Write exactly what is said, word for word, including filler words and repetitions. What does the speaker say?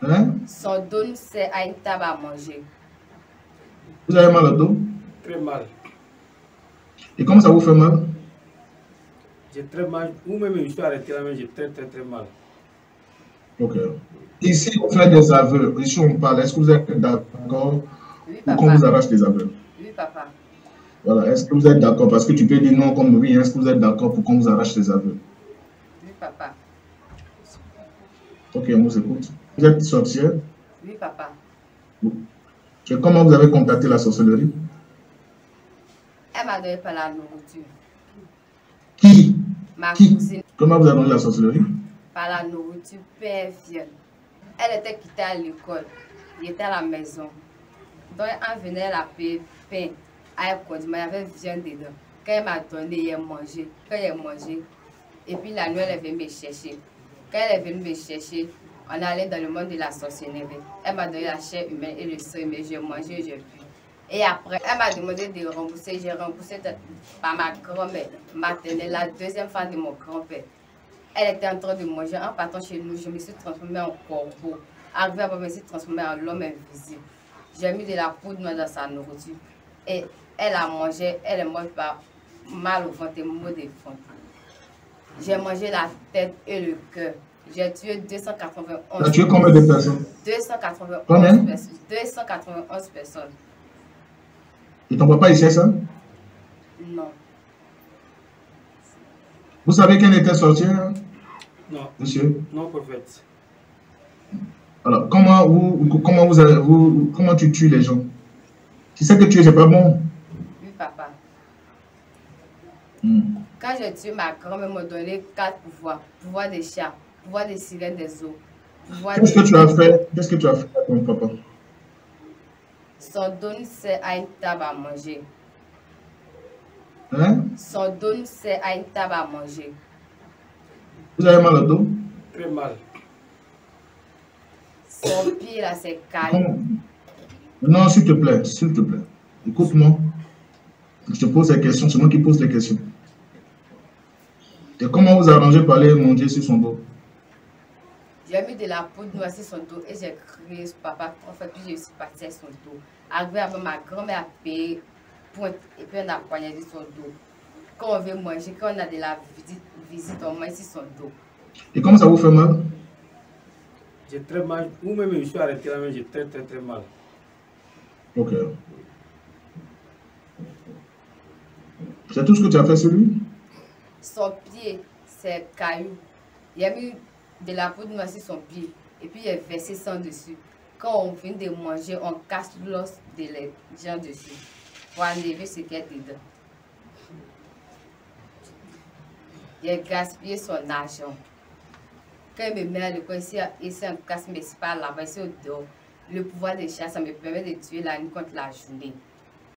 Hein? Son dos nous sert à une table à manger. Vous avez mal au dos? Très mal. Et comment ça vous fait mal? J'ai très mal. Ou même je suis arrêté là, mais j'ai très très très mal. Ok. Ici, on fait des aveux. Ici, on parle. Est-ce que vous êtes d'accord Oui, pour qu'on papa. vous arrache les aveux? Oui, papa. Voilà. Est-ce que vous êtes d'accord? Parce que tu peux dire non comme oui. Est-ce que vous êtes d'accord pour qu'on vous arrache les aveux? Oui, papa. Ok, on vous écoute. Vous êtes sorcière? Oui, papa. Et comment vous avez contacté la sorcellerie? Elle m'a donné par la nourriture. Qui? Ma Qui? cousine, Comment vous avez donné la sorcellerie? par la nourriture, père vienne. Elle était quittée à l'école. Il était à la maison. Donc, elle venait la paix, pain. Elle condiment, il y avait viande dedans. Quand elle m'a donné, elle a mangé. Quand elle a mangé, et puis la nuit, elle est venue me chercher. Quand elle est venue me chercher, on est allé dans le monde de la sorcellerie. Elle m'a donné la chair humaine et le sang humain. J'ai mangé, j'ai bu. Et après, elle m'a demandé de rembourser. J'ai remboursé par ma grand-mère maternelle, la deuxième femme de mon grand-père. Elle était en train de manger. En partant chez nous, je me suis transformée en corbeau. Arrivée à moi, je me suis transformée en l'homme invisible. J'ai mis de la poudre noire dans sa nourriture. Et elle a mangé, elle est morte par mal au ventre et maux de ventre. J'ai mangé la tête et le cœur. J'ai tué deux cent quatre-vingt-onze. Tu as tué combien de personnes? deux cent quatre-vingt-onze Combien? personnes. deux cent quatre-vingt-onze personnes. Et ton papa, il sait ça? Non. Vous savez qu'elle était sorcière? Non. Monsieur? Non, prophète. Alors, comment vous, comment vous, avez, vous, comment tu tues les gens? Tu sais que tuer, c'est pas bon. Oui, papa. Hmm. Quand j'ai tué ma grand-mère, m'a donné quatre pouvoirs. Pouvoir des chats, pouvoir des sirènes des eaux. Qu'est-ce que tu as fait? Qu'est-ce que tu as fait à ton papa? Son dos nous sert à une table à manger. Hein? Son dos nous sert à une table à manger. Vous avez mal au dos? Très mal. Son pied là, c'est caillou. Non, s'il te plaît, s'il te plaît. Écoute-moi. Je te pose des questions, c'est moi qui pose les questions. Et comment vous arrangez pour aller manger sur son dos? J'ai mis de la poudre noire sur son dos et j'ai crié sur papa. En fait, puis je suis partie à son dos. Arrivé avec ma grand-mère a payé pointe et puis on a poignardé son dos. Quand on veut manger, quand on a de la visite, visite on mange sur son dos. Et comment ça vous fait mal? J'ai très mal. Ou même je suis arrêté là, mais j'ai très très très mal. Ok. C'est tout ce que tu as fait sur lui? Son pied, c'est caillou. Il a mis de la poudre noire sur son pied et puis il a versé sang dessus. Quand on vient de manger, on casse l'os de les gens dessus pour enlever ce qui est dedans. Il a gaspillé son argent. Quand il me met à l'école, ici, ici on casse, mais c'est pas là-bas, ici au dehors. Le pouvoir des chats, ça me permet de tuer la nuit contre la journée.